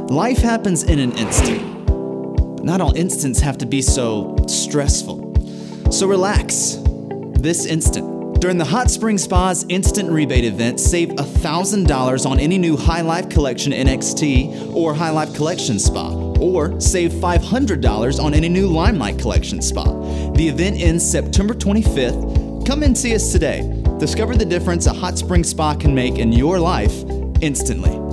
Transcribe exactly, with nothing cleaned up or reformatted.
Life happens in an instant, but not all instants have to be so stressful. So relax this instant. During the Hot Springs Spa's Instant Rebate event, save one thousand dollars on any new High Life Collection N X T or High Life Collection spa, or save five hundred dollars on any new Limelight Collection spa. The event ends September twenty-fifth. Come and see us today. Discover the difference a Hot Springs Spa can make in your life instantly.